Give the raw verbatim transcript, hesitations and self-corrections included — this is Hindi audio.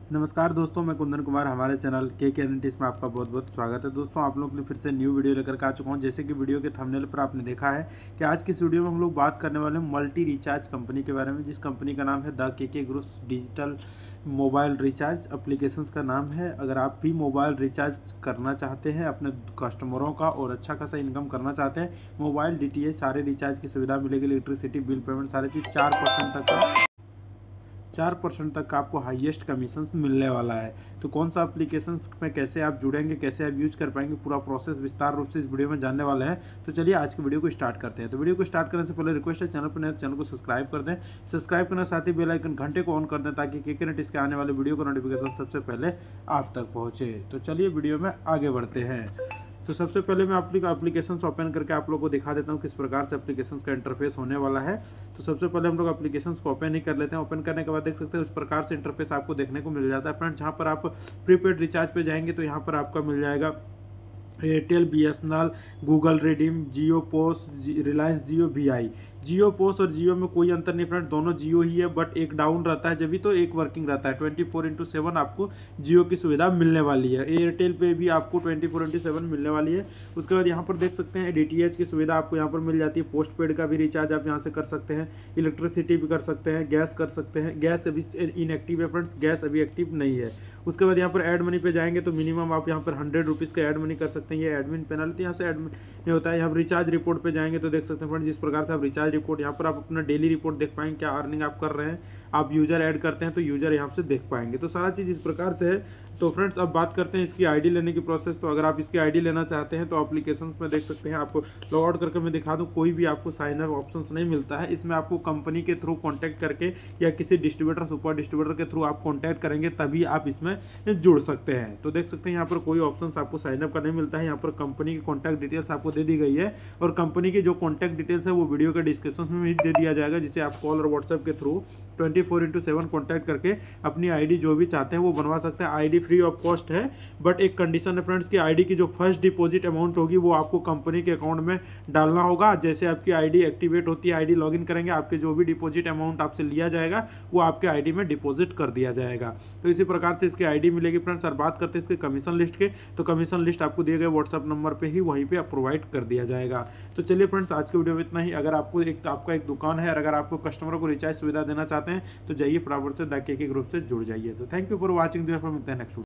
नमस्कार दोस्तों, मैं कुंदन कुमार। हमारे चैनल के के एनालिटिक्स में आपका बहुत बहुत स्वागत है। दोस्तों, आप लोग के लिए फिर से न्यू वीडियो लेकर के आ चुका हूं। जैसे कि वीडियो के थंबनेल पर आपने देखा है कि आज की इस वीडियो में हम लोग बात करने वाले हैं मल्टी रिचार्ज कंपनी के बारे में, जिस कंपनी का नाम है the K K group digital mobile recharge applications का नाम है। अगर आप भी मोबाइल रिचार्ज करना चाहते हैं अपने कस्टमरों का और अच्छा खासा इनकम करना चाहते हैं, मोबाइल डी टी एच सारे रिचार्ज की सुविधा मिलेगी, इलेक्ट्रिसिटी बिल पेमेंट सारी चीज़ चार परसेंट तक का चार परसेंट तक का आपको हाईएस्ट कमीशन मिलने वाला है। तो कौन सा एप्लीकेशन में कैसे आप जुड़ेंगे, कैसे आप यूज कर पाएंगे, पूरा प्रोसेस विस्तार रूप से इस वीडियो में जानने वाले हैं। तो चलिए आज की वीडियो को स्टार्ट करते हैं। तो वीडियो को स्टार्ट करने से पहले रिक्वेस्ट है, चैनल पर नए चैनल को सब्सक्राइब कर दें। सब्सक्राइब करने साथ ही बेल आइकन घंटे को ऑन कर दें ताकि के के नेट के आने वाले वीडियो का नोटिफिकेशन सबसे पहले आप तक पहुँचे। तो चलिए वीडियो में आगे बढ़ते हैं। तो सबसे पहले मैं अपनी एप्लीकेशन ओपन करके आप लोगों को दिखा देता हूँ किस प्रकार से एप्लीकेशन का इंटरफेस होने वाला है। तो सबसे पहले हम लोग एप्लीकेशन को ओपन ही कर लेते हैं। ओपन करने के बाद देख सकते हैं उस प्रकार से इंटरफेस आपको देखने को मिल जाता है। फ्रेंड्स, जहाँ पर आप प्रीपेड रिचार्ज पे जाएंगे तो यहाँ पर आपका मिल जाएगा Airtel, B S N L, Google redeem, Jio post, Reliance Jio, V I. Jio post और जियो में कोई अंतर नहीं फ्रेंड, दोनों जियो ही है, बट एक डाउन रहता है जब भी तो एक वर्किंग रहता है। ट्वेंटी फोर इंटू सेवन आपको जियो की सुविधा मिलने वाली है। एयरटेल पे भी आपको ट्वेंटी फोर इंटू सेवन मिलने वाली है। उसके बाद यहाँ पर देख सकते हैं डी टी एच की सुविधा आपको यहाँ पर मिल जाती है। पोस्ट पेड का भी रिचार्ज आप यहाँ से कर सकते हैं, इलेक्ट्रिसिटी भी कर सकते हैं, गैस कर सकते हैं। गैस अभी इनएक्टिव है फ्रेंड्स, गैस अभी एक्टिव नहीं है। उसके बाद यहाँ पर एड मनी पे जाएंगे तो मिनिमम आप यहाँ पर हंड्रेड रुपीज़ का एड मनी कर सकते हैं। ये एडमिन पेनल्टी यहाँ से एडमिन नहीं होता है। यहाँ पर रिचार्ज रिपोर्ट पे जाएंगे तो देख सकते हैं फ्रेंड, जिस प्रकार से आप रिचार्ज रिपोर्ट यहाँ पर आप अपना डेली रिपोर्ट देख पाएंगे, क्या अर्निंग आप कर रहे हैं। आप यूजर ऐड करते हैं तो यूजर यहाँ से देख पाएंगे। तो सारा चीज़ इस प्रकार से है। तो फ्रेंड्स, अब बात करते हैं इसकी आईडी लेने की प्रोसेस। तो अगर आप इसकी आईडी लेना चाहते हैं तो एप्लीकेशन में देख सकते हैं, आपको लॉग आउट करके मैं दिखा दूं, कोई भी आपको साइन अप ऑप्शन नहीं मिलता है। इसमें आपको कंपनी के थ्रू कॉन्टैक्ट करके या किसी डिस्ट्रीब्यूटर, सुपर डिस्ट्रीब्यूटर के थ्रू आप कॉन्टैक्ट करेंगे तभी आप इसमें जुड़ सकते हैं। तो देख सकते हैं यहाँ पर कोई ऑप्शन आपको साइन अप का नहीं मिलता है। यहाँ पर कंपनी की कॉन्टैक्ट डिटेल्स आपको दे दी गई है और कंपनी की जो कॉन्टैक्ट डिटेल्स है वो वीडियो के डिस्क्रिप्शन में भी दे दिया जाएगा, जिसे आप कॉल और व्हाट्सएप के through twenty four into seven contact करके अपनी आईडी जो भी चाहते हैं वो बनवा सकते हैं। आईडी फ्री ऑफ कॉस्ट है, बट एक कंडीशन है फ्रेंड्स की आईडी की जो फर्स्ट डिपॉजिट अमाउंट होगी वो आपको कंपनी के अकाउंट में डालना होगा। जैसे आपकी आईडी एक्टिवेट होती है, आईडी लॉगिन करेंगे, आपके जो भी डिपॉजिट अमाउंट आपसे लिया जाएगा वो आपके आईडी में डिपॉजिट कर दिया जाएगा। तो इसी प्रकार से इसकी आईडी मिलेगी फ्रेंड्स। और बात करते हैं इसके कमीशन लिस्ट के, तो कमीशन लिस्ट आपको दिए गए व्हाट्सएप नंबर पर ही वहीं पर प्रोवाइड कर दिया जाएगा। तो चलिए फ्रेंड्स, आज के वीडियो में इतना ही। अगर आपको एक आपका एक दुकान है और अगर आपको कस्टमरों को रिचार्ज सुविधा देना चाहते हैं तो जाइए फटाफट से द के के ग्रुप से जुड़ जाइए। तो thank you for watching this, मिलते हैं नेक्स्ट।